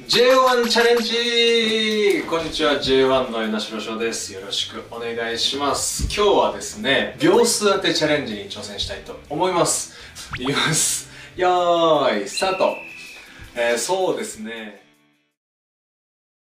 J1 チャレンジ。こんにちは、 J1 の与那城翔です。よろしくお願いします。今日はですね、秒数当てチャレンジに挑戦したいと思います。いきます。よーいスタート。そうですね、